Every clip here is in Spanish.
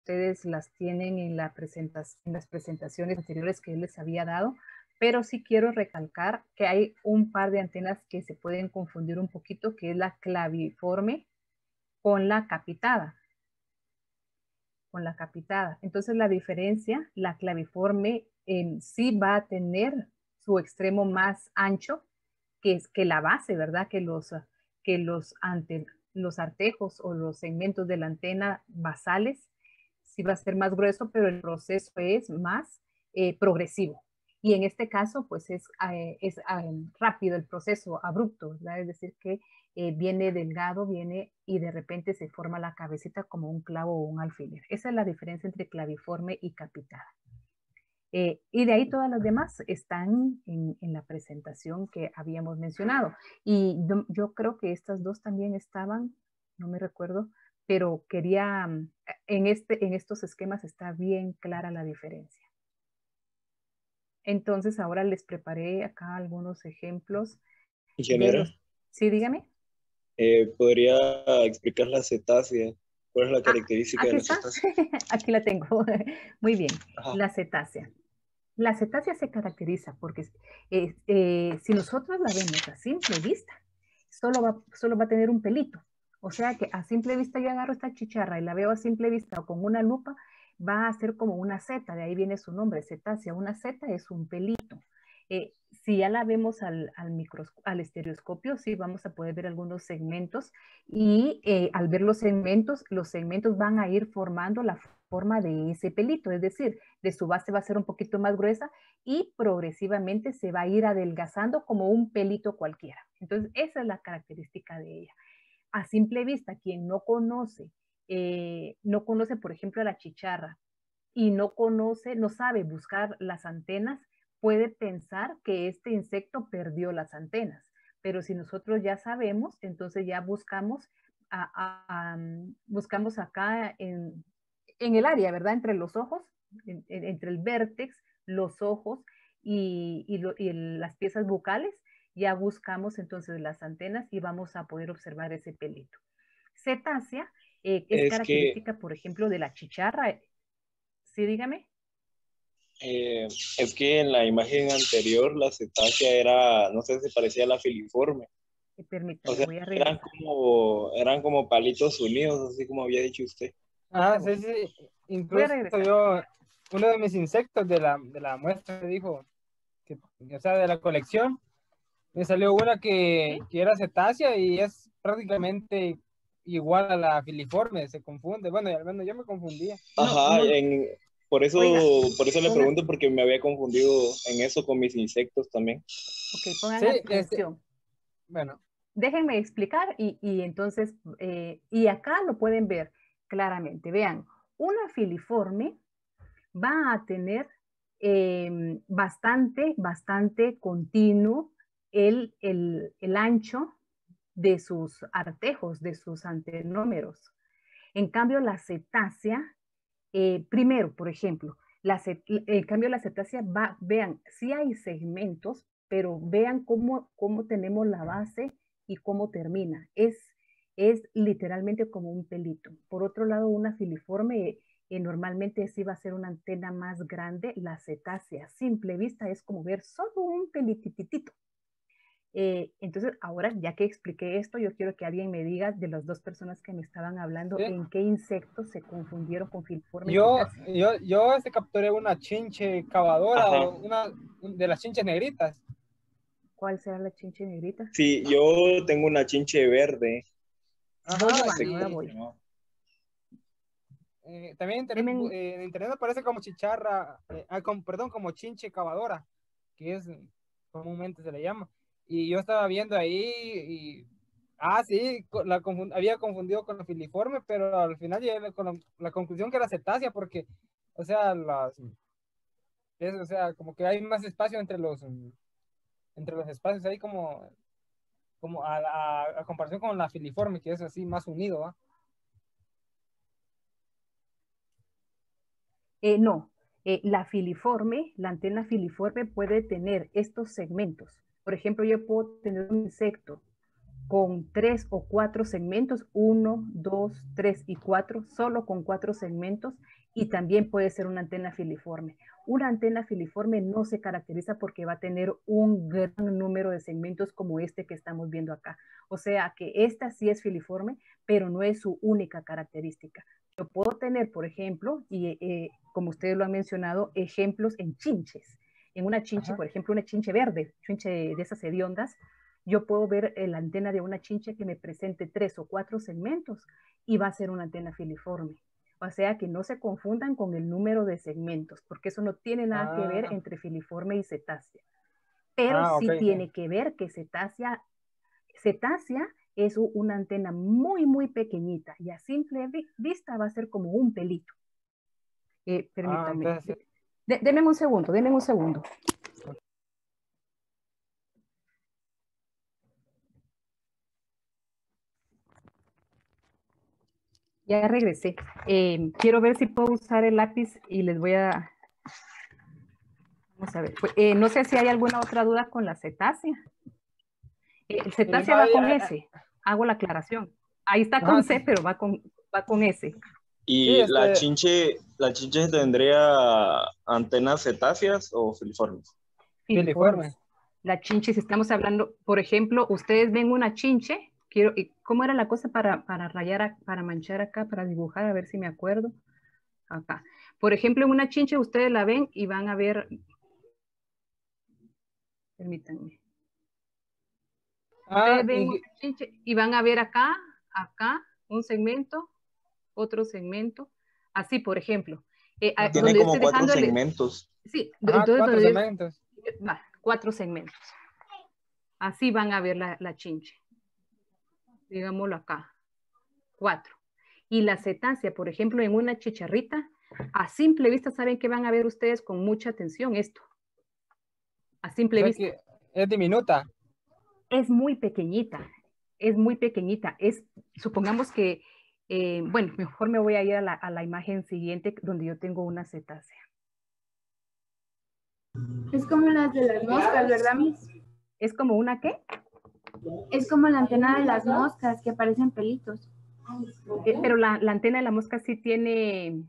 ustedes las tienen en las presentaciones anteriores que les había dado, pero sí quiero recalcar que hay un par de antenas que se pueden confundir un poquito, que es la claviforme con la capitada. Entonces la diferencia, la claviforme sí va a tener su extremo más ancho, que es que la base, ¿verdad? Que los artejos o los segmentos de la antena basales sí va a ser más grueso, pero el proceso es más progresivo. Y en este caso, pues es rápido el proceso, abrupto, ¿verdad? Es decir, que viene delgado, viene y de repente se forma la cabecita como un clavo o un alfiler. Esa es la diferencia entre claviforme y capitada. Y de ahí todas las demás están en la presentación que habíamos mencionado. Y yo creo que estas dos también estaban, no me recuerdo, pero quería, en estos esquemas está bien clara la diferencia. Entonces ahora les preparé acá algunos ejemplos de Ingeniera, los... Sí, dígame. ¿podría explicar la cetácea? ¿Cuál es la característica de Aquí la está, cetácea? aquí la tengo. Muy bien, Ajá. la cetácea. La cetácea se caracteriza porque si nosotros la vemos a simple vista, solo va a tener un pelito. O sea que a simple vista yo agarro esta chicharra y la veo a simple vista o con una lupa, va a ser como una seta, de ahí viene su nombre, cetácea. Una seta es un pelito. Si ya la vemos al estereoscopio, sí vamos a poder ver algunos segmentos y al ver los segmentos van a ir formando la forma de ese pelito, es decir, de su base va a ser un poquito más gruesa y progresivamente se va a ir adelgazando como un pelito cualquiera. Entonces, esa es la característica de ella. A simple vista, quien no conoce, por ejemplo, la chicharra y no sabe buscar las antenas, puede pensar que este insecto perdió las antenas. Pero si nosotros ya sabemos, entonces ya buscamos acá en el área, ¿verdad? Entre los ojos, entre el vértex, los ojos y las piezas bucales, ya buscamos entonces las antenas y vamos a poder observar ese pelito. Cetácea es Es que, característica, por ejemplo, de la chicharra. Sí, dígame. es que en la imagen anterior la cetácea era, no sé si parecía la filiforme. O Permítame, sea, voy a regresar. eran como palitos unidos, así como había dicho usted. Ahorita Sí, voy. sí. Voy a Incluso regresar. yo, uno de mis insectos de la muestra dijo, que, o sea, de la colección, me salió una ¿Sí? que era cetácea y es prácticamente igual a la filiforme, se confunde. Bueno, y al menos yo me confundía. No, Ajá, no. por Oiga, eso le pongan, pregunto, porque me había confundido en eso con mis insectos también. ok, pongan Sí, atención. bueno, Déjenme explicar y entonces, y acá lo pueden ver claramente. Vean, una filiforme va a tener bastante continuo el ancho de sus artejos, de sus antenómeros. En cambio, la cetácea, primero, por ejemplo, en cambio la cetácea vean, sí hay segmentos, pero vean cómo tenemos la base y cómo termina. Es literalmente como un pelito. Por otro lado, una filiforme normalmente sí va a ser una antena más grande. La cetácea, a simple vista, es como ver solo un pelititito. Entonces, ahora ya que expliqué esto, yo quiero que alguien me diga de las dos personas que me estaban hablando, sí. en qué insectos se confundieron con filiforme y Yo, cetácea. yo capturé una chinche cavadora Ajá. o una de las chinches negritas. ¿Cuál será la chinche negrita? Sí, yo tengo una chinche verde. Voy, Ajá, No sé Giovanna, ahora cómo y se voy. llama. también Deme, en internet aparece como chicharra, perdón, como chinche cavadora, que es comúnmente se le llama. Y yo estaba viendo ahí y, sí, había confundido con la filiforme, pero al final llegué con la conclusión que era cetácea, porque, o sea, o sea, como que hay más espacio entre los espacios ahí como a comparación con la filiforme, que es así más unido, ¿va? no, la antena filiforme puede tener estos segmentos. Por ejemplo, yo puedo tener un insecto con 3 o 4 segmentos, 1, 2, 3 y 4, solo con 4 segmentos, y también puede ser una antena filiforme. Una antena filiforme no se caracteriza porque va a tener un gran número de segmentos como este que estamos viendo acá. O sea que esta sí es filiforme, pero no es su única característica. Yo puedo tener, por ejemplo, y como ustedes lo han mencionado, ejemplos en chinches. En una chinche, por ejemplo, una chinche verde, chinche de esas hediondas, yo puedo ver la antena de una chinche que me presente 3 o 4 segmentos y va a ser una antena filiforme. O sea que no se confundan con el número de segmentos, porque eso no tiene nada que ver entre filiforme y cetácea. Pero sí okay, tiene que ver que cetácea es una antena muy, muy pequeñita y a simple vista va a ser como un pelito. Permítanme. Entonces, Denme un segundo, denme un segundo. Ya regresé. Quiero ver si puedo usar el lápiz y les voy a... Vamos a ver. No sé si hay alguna otra duda con la cetácea. El cetácea va con S. Hago la aclaración. Ahí está con C, pero va con S. ¿Y sí, la chinche tendría antenas cetáceas o filiformes? filiforme. La chinche, si estamos hablando, por ejemplo, ustedes ven una chinche, ¿cómo era la cosa para rayar, para manchar acá, para dibujar? A ver si me acuerdo. Acá. Por ejemplo, en una chinche ustedes la ven y van a ver, permítanme. Ustedes ven una chinche y van a ver acá, un segmento, otro segmento. Así, por ejemplo. Tiene como 4 segmentos. Sí, entonces 4 segmentos. 4 segmentos. Así van a ver la chinche. Digámoslo acá. 4. Y la cetácea, por ejemplo, en una chicharrita, a simple vista, ¿saben que van a ver ustedes con mucha atención esto? A simple vista. Que es diminuta. Es muy pequeñita, es muy pequeñita. Supongamos que, bueno, mejor me voy a ir a la imagen siguiente donde yo tengo una cetácea. Es como las de las moscas, ¿verdad, Miss? ¿Es como una qué? Es como la antena de las moscas que parecen pelitos. Pero la antena de la mosca sí tiene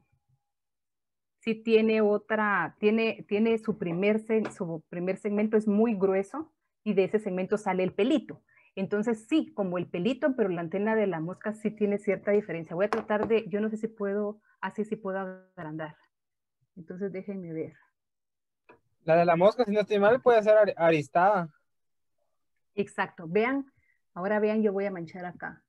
otra, tiene su primer segmento es muy grueso y de ese segmento sale el pelito. Entonces sí, como el pelito, pero la antena de la mosca sí tiene cierta diferencia. Voy a tratar de, yo no sé si puedo, así sí puedo agrandar. Entonces déjenme ver. La de la mosca, si no estoy mal, puede ser aristada. Exacto, vean, ahora vean, yo voy a manchar acá.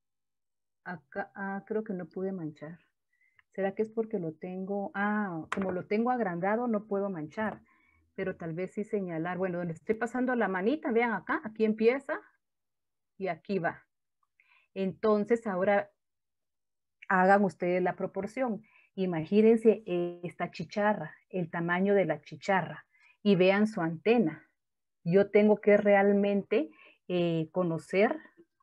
Acá, creo que no pude manchar. ¿Será que es porque lo tengo? Como lo tengo agrandado, no puedo manchar, pero tal vez sí señalar. Bueno, donde estoy pasando la manita, vean acá, aquí empieza y aquí va. Entonces, ahora hagan ustedes la proporción. Imagínense esta chicharra, el tamaño de la chicharra, y vean su antena. Yo tengo que realmente conocer,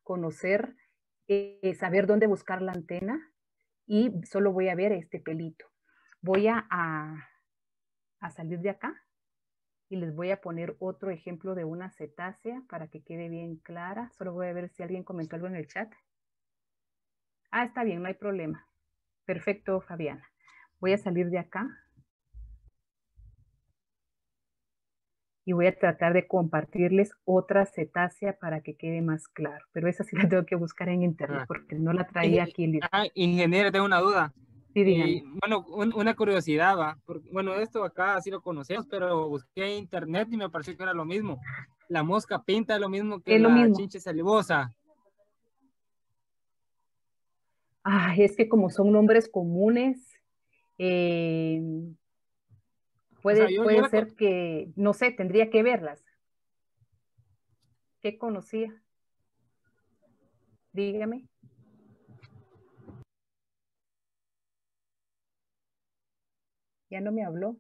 saber dónde buscar la antena, y solo voy a ver este pelito. Voy a salir de acá y les voy a poner otro ejemplo de una cetácea para que quede bien clara. Solo voy a ver si alguien comentó algo en el chat. Está bien, no hay problema. Perfecto, Fabiana. Voy a salir de acá y voy a tratar de compartirles otra cetácea para que quede más claro. Pero esa sí la tengo que buscar en internet porque no la traía aquí. Ingeniero, tengo una duda. Sí, dígame. Bueno, una curiosidad, va. Porque, bueno, esto acá sí lo conocemos, pero busqué en internet y me pareció que era lo mismo. La mosca pinta es lo mismo que Es lo la mismo. chinche salivosa. Es que como son nombres comunes, puede ser que, no sé, tendría que verlas. ¿Qué conocía? Dígame. Ya no me habló.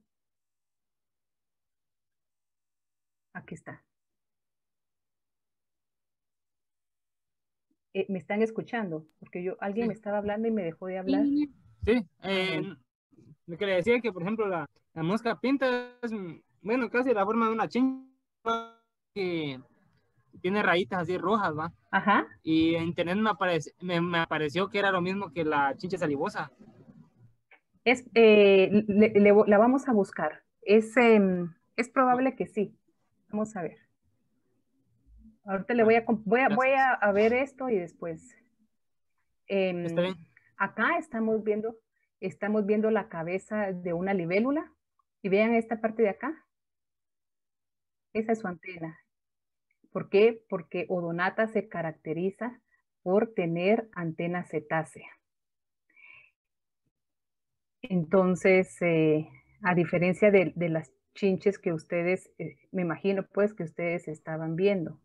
Aquí está. ¿Me están escuchando? Porque alguien me estaba hablando y me dejó de hablar. Sí, lo que le decía que, por ejemplo, la mosca pinta es, bueno, casi la forma de una chinche. tiene rayitas así rojas, ¿va? Ajá. Y en internet me apareció que era lo mismo que la chinche salivosa. La vamos a buscar. Es probable que sí. Vamos a ver. Ahorita le Bueno, voy gracias. a ver esto y después. Está bien. Acá estamos viendo la cabeza de una libélula. Y vean esta parte de acá. Esa es su antena. ¿Por qué? Porque Odonata se caracteriza por tener antena cetácea. Entonces, a diferencia de las chinches que ustedes, me imagino pues que ustedes estaban viendo.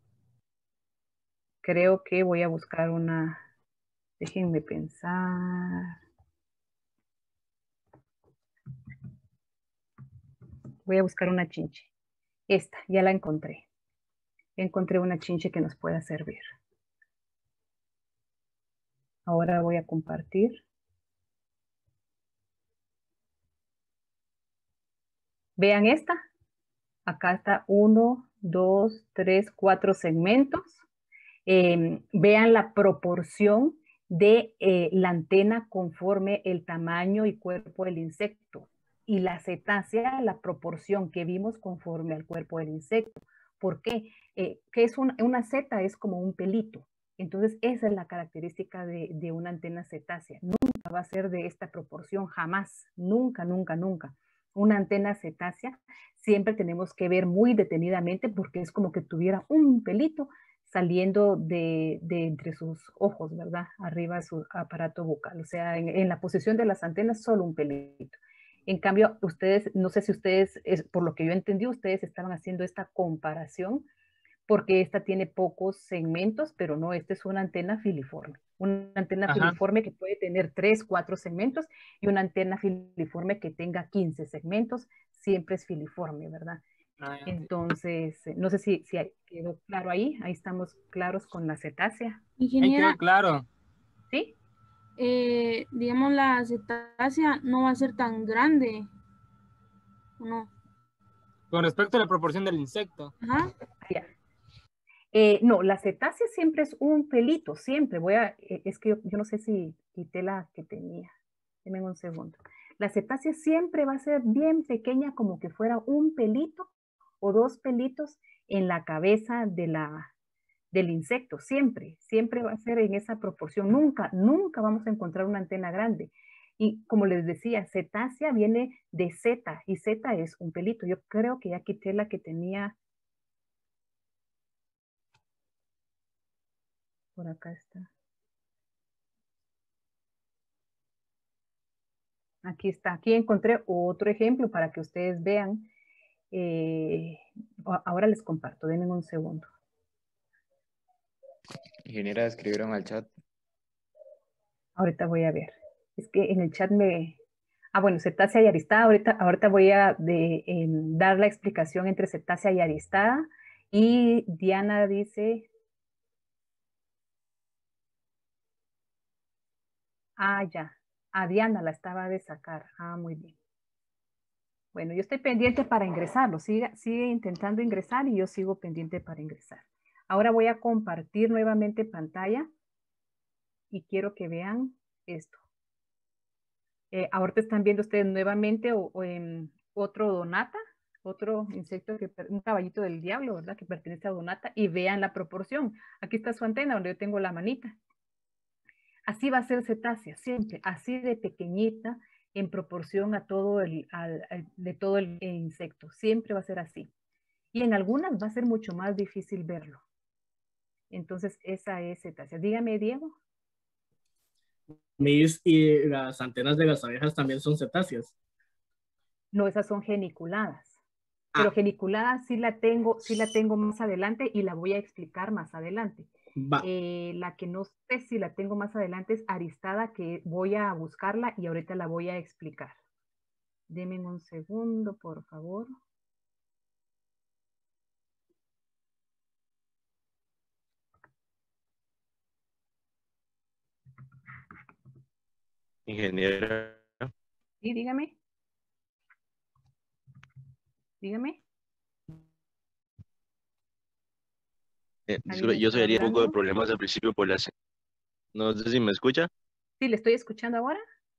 Creo que voy a buscar una, déjenme pensar. Voy a buscar una chinche. Esta, ya la encontré. Encontré una chinche que nos pueda servir. Ahora voy a compartir. Vean esta. Acá está 1, 2, 3, 4 segmentos. Vean la proporción de la antena conforme el tamaño y cuerpo del insecto. Y la cetácea, la proporción que vimos conforme al cuerpo del insecto. ¿Por qué? Que es una seta es como un pelito. Entonces, esa es la característica de una antena cetácea. Nunca va a ser de esta proporción, jamás. Nunca, nunca, nunca. Una antena cetácea siempre tenemos que ver muy detenidamente porque es como que tuviera un pelito saliendo de entre sus ojos, ¿verdad? Arriba de su aparato bucal. O sea, en la posición de las antenas, solo un pelito. En cambio, ustedes, no sé si ustedes, por lo que yo entendí, ustedes estaban haciendo esta comparación porque esta tiene pocos segmentos, pero no, esta es una antena filiforme. Una antena Ajá. filiforme que puede tener 3, 4 segmentos y una antena filiforme que tenga 15 segmentos, siempre es filiforme, ¿verdad? Entonces, no sé si quedó claro ahí. Ahí estamos claros con la cetácea. Ahí Ingeniera, quedó claro. ¿Sí? digamos, la cetácea no va a ser tan grande, ¿o no? Con respecto a la proporción del insecto. Ajá. Ya. No, la cetácea siempre es un pelito, siempre. Es que yo no sé si quité la que tenía. Denme un segundo. La cetácea siempre va a ser bien pequeña, como que fuera un pelito o 2 pelitos en la cabeza del insecto, siempre, siempre va a ser en esa proporción. Nunca, nunca vamos a encontrar una antena grande. Y como les decía, cetácea viene de zeta y zeta es un pelito. Yo creo que ya quité la que tenía. Por acá está. Aquí está. Aquí encontré otro ejemplo para que ustedes vean. Ahora les comparto. Denme un segundo. Ingeniera, escribieron al chat. Ahorita voy a ver. Es que en el chat bueno, cetácea y aristada. Ahorita voy a dar la explicación entre cetácea y aristada. Y Diana dice... ya. A Diana la estaba de sacar. Muy bien. Bueno, yo estoy pendiente para ingresarlo. Sigue intentando ingresar y yo sigo pendiente para ingresar. Ahora voy a compartir nuevamente pantalla y quiero que vean esto. Ahorita están viendo ustedes nuevamente en otro Odonata, otro insecto, un caballito del diablo, ¿verdad? Que pertenece a Odonata y vean la proporción. Aquí está su antena donde yo tengo la manita. Así va a ser cetácea, siempre, así de pequeñita en proporción a de todo el insecto. Siempre va a ser así. Y en algunas va a ser mucho más difícil verlo. Entonces, esa es cetácea. Dígame, Diego. Y las antenas de las abejas también son cetáceas. No, esas son geniculadas. Pero geniculadas sí la tengo más adelante y la voy a explicar más adelante. La que no sé si la tengo más adelante es aristada, que voy a buscarla y ahorita la voy a explicar. Denme un segundo, por favor. Ingeniera. Sí, dígame. Dígame. Disculpe, ¿Alguien yo está soy un poco de hablando? problemas al principio por las... No sé si me escucha. Sí, le estoy escuchando ahora.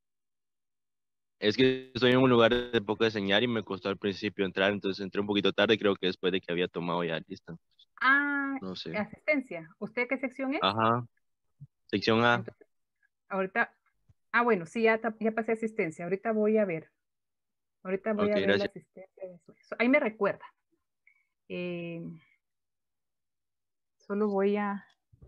Es que estoy en un lugar de poca señal y me costó al principio entrar, entonces entré un poquito tarde, creo que después de que había tomado ya lista. Ah, No sé. asistencia. ¿Usted qué sección es? Ajá. Sección A. Entonces, ahorita, bueno, sí, ya pasé asistencia. Ahorita voy a ver. Ahorita voy Ok, a ver la gracias. asistencia de eso. Ahí me recuerda. Eh, solo voy a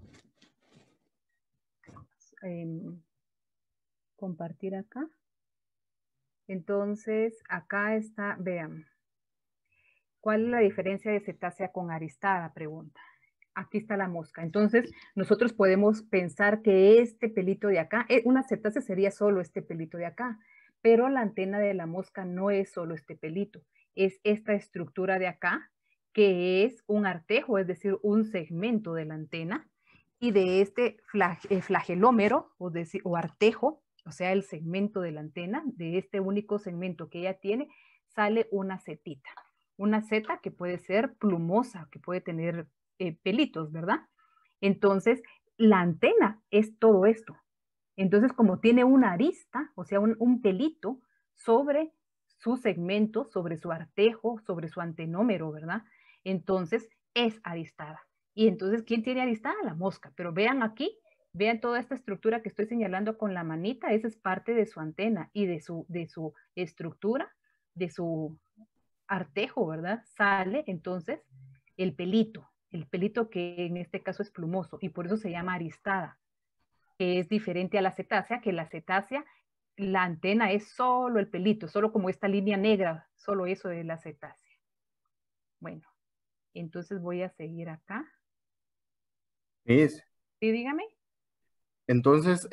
compartir acá. Entonces, acá está, vean. ¿Cuál es la diferencia de cetácea con aristada? Pregunta. Aquí está la mosca. Entonces, nosotros podemos pensar que este pelito de acá, una cetácea sería solo este pelito de acá, pero la antena de la mosca no es solo este pelito, es esta estructura de acá, que es un artejo, es decir, un segmento de la antena, y de este flagelómero o artejo, o sea, el segmento de la antena, de este único segmento que ella tiene, sale una setita. Una seta que puede ser plumosa, que puede tener pelitos, ¿verdad? Entonces, la antena es todo esto. Entonces, como tiene una arista, o sea, un pelito sobre su segmento, sobre su artejo, sobre su antenómero, ¿verdad? Entonces, es aristada. Y entonces, ¿quién tiene aristada? La mosca. Pero vean aquí, vean toda esta estructura que estoy señalando con la manita, esa es parte de su antena y de su estructura, de su artejo, ¿verdad? Sale entonces el pelito que en este caso es plumoso y por eso se llama aristada, que es diferente a la cetácea, que la cetácea, la antena es solo el pelito, solo como esta línea negra, solo eso de la cetácea. Bueno, entonces voy a seguir acá. Miss, Sí, dígame. entonces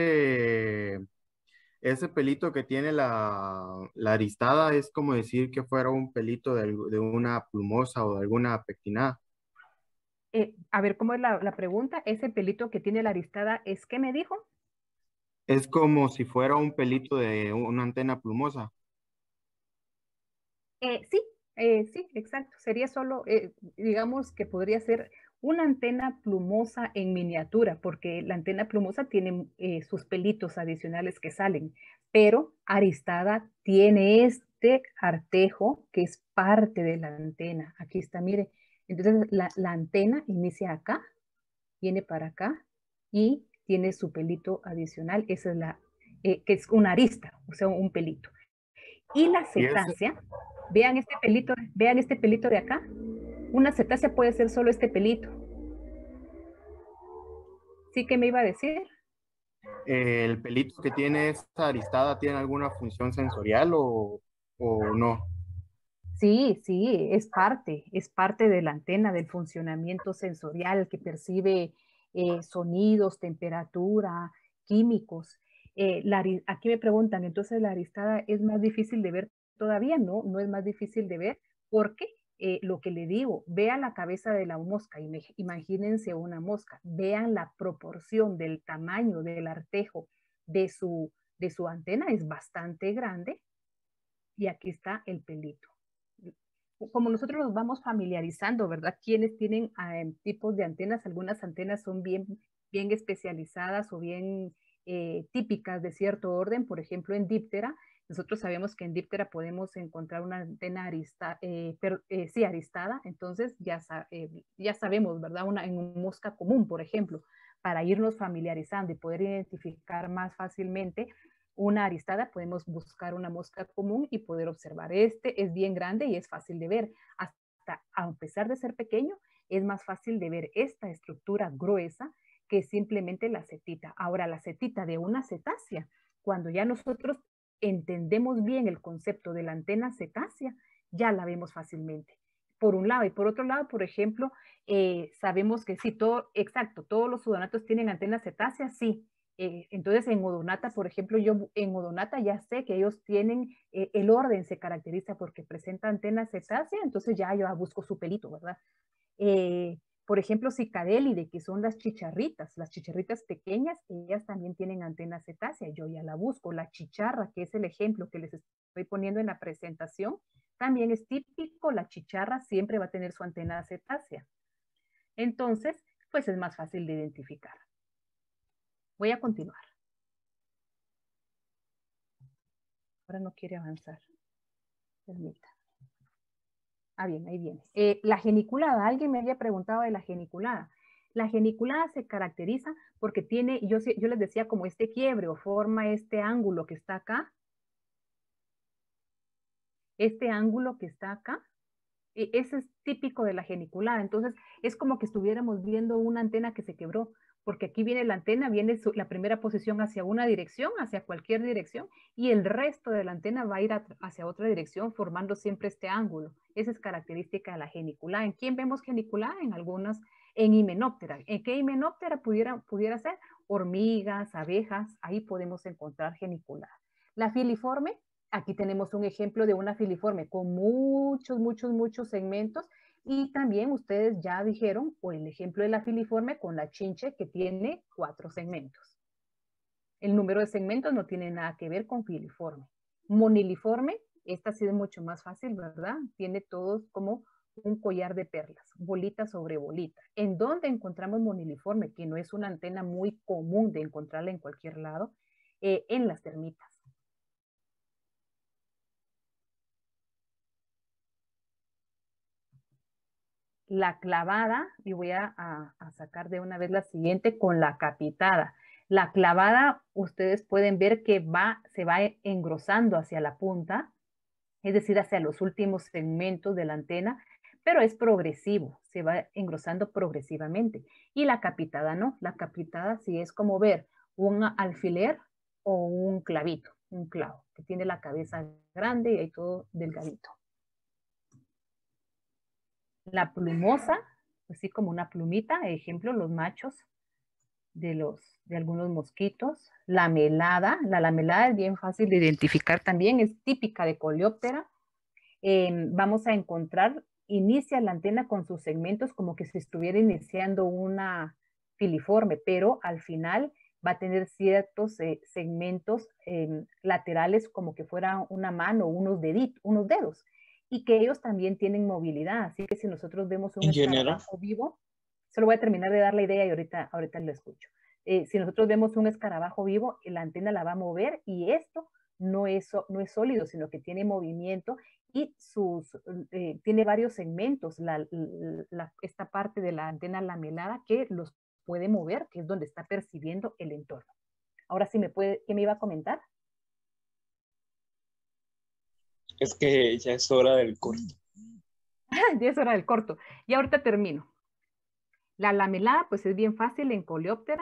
ese pelito que tiene la aristada es como decir que fuera un pelito de una plumosa o de alguna pectinada. A ver, ¿cómo es la pregunta? ¿Ese pelito que tiene la aristada es qué me dijo? Es como si fuera un pelito de una antena plumosa. Sí, sí, exacto. Sería solo, digamos que podría ser una antena plumosa en miniatura, porque la antena plumosa tiene sus pelitos adicionales que salen, pero aristada tiene este artejo que es parte de la antena. Aquí está, mire. Entonces la antena inicia acá, viene para acá y tiene su pelito adicional. Esa es que es una arista, o sea, un pelito. Y la Y ese, cetácea, vean este pelito de acá. Una cetácea puede ser solo este pelito. ¿Sí que me iba a decir? el pelito que tiene esta aristada tiene alguna función sensorial o no. Sí, sí, es parte de la antena, del funcionamiento sensorial que percibe sonidos, temperatura, químicos. Aquí me preguntan, entonces la aristada es más difícil de ver todavía, no, no es más difícil de ver porque lo que le digo, vean la cabeza de la mosca, imagínense una mosca, vean la proporción del tamaño del artejo de su antena, es bastante grande y aquí está el pelito. Como nosotros nos vamos familiarizando, ¿verdad? Quienes tienen tipos de antenas, algunas antenas son bien especializadas o bien típicas de cierto orden, por ejemplo en díptera, nosotros sabemos que en díptera podemos encontrar una antena sí, aristada, entonces ya sabemos, ¿verdad? En mosca común, por ejemplo, para irnos familiarizando y poder identificar más fácilmente una aristada, podemos buscar una mosca común y poder observar. Este es bien grande y es fácil de ver. Hasta a pesar de ser pequeño, es más fácil de ver esta estructura gruesa que simplemente la setita. Ahora, la setita de una cetácea, cuando ya nosotros entendemos bien el concepto de la antena cetácea, ya la vemos fácilmente. Por un lado, y por otro lado, por ejemplo, sabemos que sí, exacto, todos los odonatos tienen antenas cetáceas, sí. Entonces, en odonata, por ejemplo, yo en odonata ya sé que ellos tienen, el orden se caracteriza porque presenta antenas cetáceas, entonces ya yo busco su pelito, ¿verdad? Por ejemplo, cicadélide, que son las chicharritas pequeñas, ellas también tienen antena cetácea, yo ya la busco. La chicharra, que es el ejemplo que les estoy poniendo en la presentación, también es típico, la chicharra siempre va a tener su antena cetácea. Entonces, pues es más fácil de identificar. Voy a continuar. Ahora no quiere avanzar. Permita. Ah, bien, ahí viene. La geniculada, alguien me había preguntado de la geniculada. La geniculada se caracteriza porque tiene, yo les decía, como este quiebre o forma este ángulo que está acá. Este ángulo que está acá. Ese es típico de la geniculada. Entonces, es como que estuviéramos viendo una antena que se quebró, porque aquí viene la antena, viene la primera posición hacia una dirección, hacia cualquier dirección, y el resto de la antena va a ir hacia otra dirección, formando siempre este ángulo. Esa es característica de la geniculada. ¿En quién vemos geniculada? En algunas, en himenóptera. ¿En qué himenóptera pudiera ser? Hormigas, abejas, ahí podemos encontrar geniculada. La filiforme, aquí tenemos un ejemplo de una filiforme con muchos segmentos, y también ustedes ya dijeron, o el ejemplo de la filiforme con la chinche que tiene 4 segmentos. El número de segmentos no tiene nada que ver con filiforme. Moniliforme, esta sí es mucho más fácil, ¿verdad? Tiene todos como un collar de perlas, bolita sobre bolita. ¿En dónde encontramos moniliforme? Que no es una antena muy común de encontrarla en cualquier lado, en las termitas. La clavada, y voy a sacar de una vez la siguiente con la capitada. La clavada, ustedes pueden ver que se va engrosando hacia la punta, es decir, hacia los últimos segmentos de la antena, pero es progresivo, se va engrosando progresivamente. Y la capitada no, la capitada sí es como ver un alfiler o un clavito, un clavo, que tiene la cabeza grande y ahí todo delgadito. La plumosa, así como una plumita, ejemplo, los machos de algunos mosquitos. La lamelada es bien fácil de identificar también, es típica de Coleóptera. Vamos a encontrar, inicia la antena con sus segmentos como que se estuviera iniciando una filiforme, pero al final va a tener ciertos segmentos laterales como que fuera una mano, unos dedos. Y que ellos también tienen movilidad, así que si nosotros vemos un escarabajo vivo, solo voy a terminar de dar la idea y ahorita lo escucho. Si nosotros vemos un escarabajo vivo, la antena la va a mover y esto no es sólido, sino que tiene movimiento y tiene varios segmentos, esta parte de la antena lamelada que los puede mover, que es donde está percibiendo el entorno. Ahora sí, ¿qué me iba a comentar? Es que ya es hora del corto. Ya es hora del corto. Y ahorita termino. La lamelada, pues es bien fácil en Coleóptera.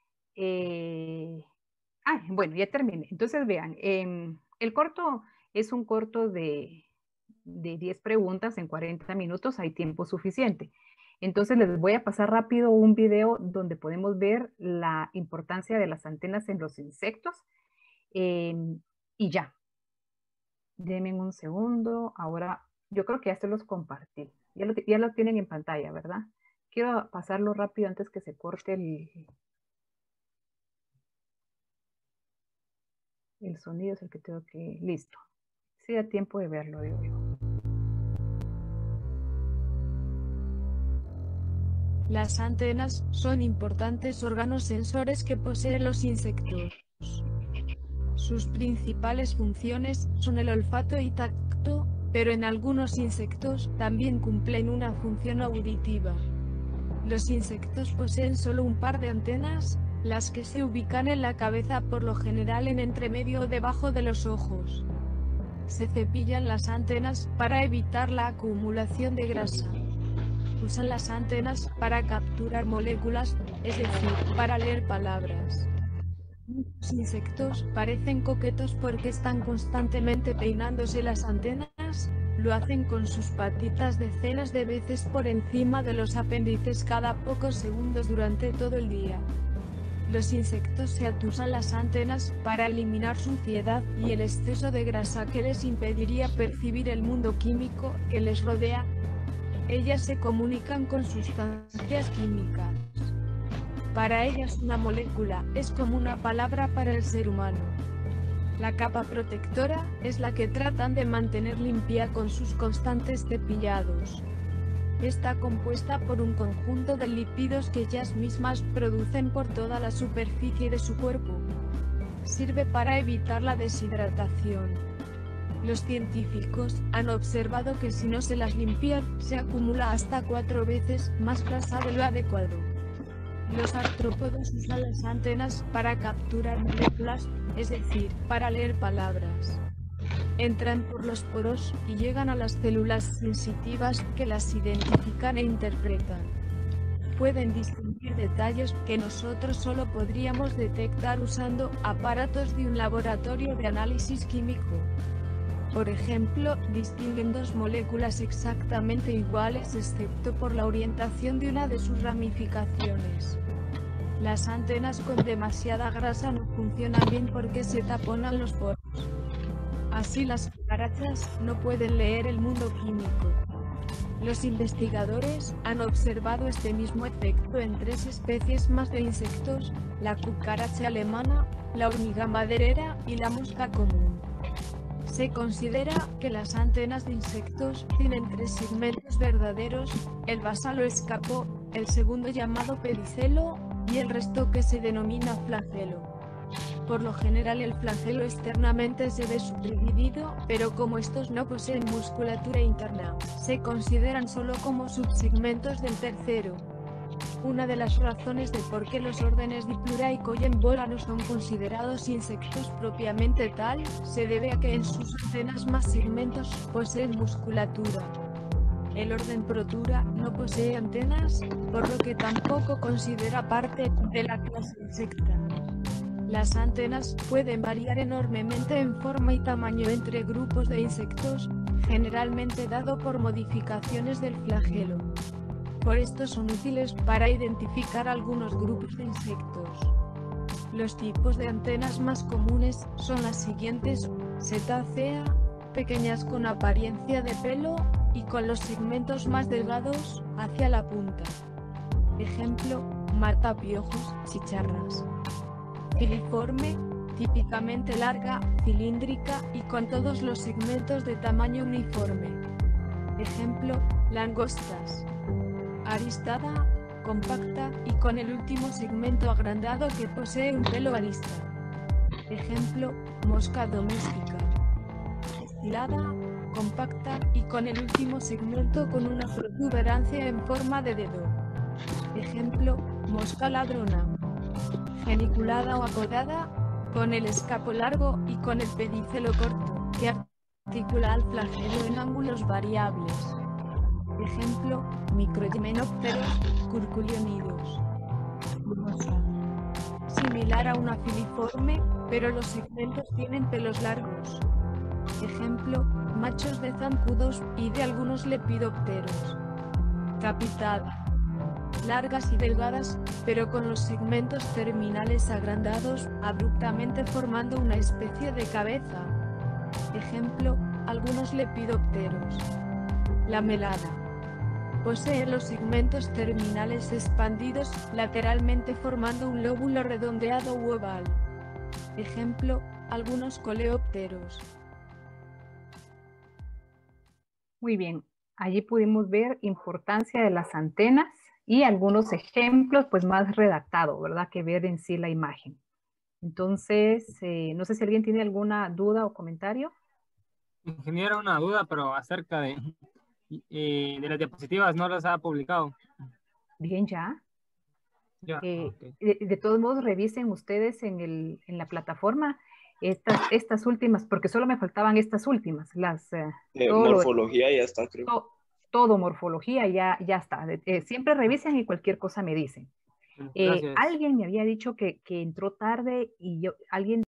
Bueno, ya terminé. Entonces, vean, el corto es un corto de 10 preguntas en 40 minutos. Hay tiempo suficiente. Entonces, les voy a pasar rápido un video donde podemos ver la importancia de las antenas en los insectos. Y ya. Denme un segundo. Ahora, yo creo que ya se los compartí. Ya lo tienen en pantalla, ¿verdad? Quiero pasarlo rápido antes que se corte el sonido. Es el que tengo que... Listo. Sí da tiempo de verlo, digo yo. Las antenas son importantes órganos sensores que poseen los insectos. Sus principales funciones son el olfato y tacto, pero en algunos insectos también cumplen una función auditiva. Los insectos poseen solo un par de antenas, las que se ubican en la cabeza, por lo general en entremedio o debajo de los ojos. Se cepillan las antenas para evitar la acumulación de grasa. Usan las antenas para capturar moléculas, es decir, para leer palabras. Los insectos parecen coquetos porque están constantemente peinándose las antenas, lo hacen con sus patitas decenas de veces por encima de los apéndices cada pocos segundos durante todo el día. Los insectos se atusan las antenas para eliminar suciedad y el exceso de grasa que les impediría percibir el mundo químico que les rodea. Ellas se comunican con sustancias químicas. Para ellas una molécula es como una palabra para el ser humano. La capa protectora es la que tratan de mantener limpia con sus constantes cepillados. Está compuesta por un conjunto de lípidos que ellas mismas producen por toda la superficie de su cuerpo. Sirve para evitar la deshidratación. Los científicos han observado que si no se las limpian, se acumula hasta 4 veces más grasa de lo adecuado. Los artrópodos usan las antenas para capturar moléculas, es decir, para leer palabras. Entran por los poros y llegan a las células sensitivas que las identifican e interpretan. Pueden distinguir detalles que nosotros solo podríamos detectar usando aparatos de un laboratorio de análisis químico. Por ejemplo, distinguen 2 moléculas exactamente iguales excepto por la orientación de una de sus ramificaciones. Las antenas con demasiada grasa no funcionan bien porque se taponan los poros. Así las cucarachas no pueden leer el mundo químico. Los investigadores han observado este mismo efecto en 3 especies más de insectos: la cucaracha alemana, la hormiga maderera y la mosca común. Se considera que las antenas de insectos tienen 3 segmentos verdaderos: el basal o escapo, el segundo llamado pedicelo, y el resto que se denomina flagelo. Por lo general el flagelo externamente se ve subdividido, pero como estos no poseen musculatura interna, se consideran solo como subsegmentos del tercero. Una de las razones de por qué los órdenes Diplura y Collembola no son considerados insectos propiamente tal, se debe a que en sus antenas más segmentos poseen musculatura. El orden Protura no posee antenas, por lo que tampoco considera parte de la clase insecta. Las antenas pueden variar enormemente en forma y tamaño entre grupos de insectos, generalmente dado por modificaciones del flagelo. Por esto son útiles para identificar algunos grupos de insectos. Los tipos de antenas más comunes son las siguientes: cetácea, pequeñas con apariencia de pelo, y con los segmentos más delgados, hacia la punta. Ejemplo, matapiojos, chicharras. Filiforme, típicamente larga, cilíndrica y con todos los segmentos de tamaño uniforme. Ejemplo, langostas. Aristada, compacta y con el último segmento agrandado que posee un pelo arista. Ejemplo, mosca doméstica. Estilada, compacta y con el último segmento con una protuberancia en forma de dedo. Ejemplo, mosca ladrona. Geniculada o apodada, con el escapo largo y con el pedicelo corto, que articula al flagelo en ángulos variables. Ejemplo, microhymenópteros, curculionidos. Plumosa. Similar a una filiforme, pero los segmentos tienen pelos largos. Ejemplo, machos de zancudos y de algunos lepidópteros. Capitada. Largas y delgadas, pero con los segmentos terminales agrandados, abruptamente formando una especie de cabeza. Ejemplo, algunos lepidópteros. Lamelada. Posee los segmentos terminales expandidos lateralmente formando un lóbulo redondeado u oval. Ejemplo, algunos coleópteros. Muy bien, allí pudimos ver importancia de las antenas y algunos ejemplos pues más redactados, ¿verdad? Que ver en sí la imagen. Entonces, no sé si alguien tiene alguna duda o comentario. Ingeniero, una duda, pero acerca de las diapositivas, ¿no las ha publicado? Bien, ya. Ya, okay. De todos modos, revisen ustedes en la plataforma estas últimas, porque solo me faltaban estas últimas. Morfología ya está, creo. Todo morfología ya está. Siempre revisen y cualquier cosa me dicen. Alguien me había dicho que entró tarde y alguien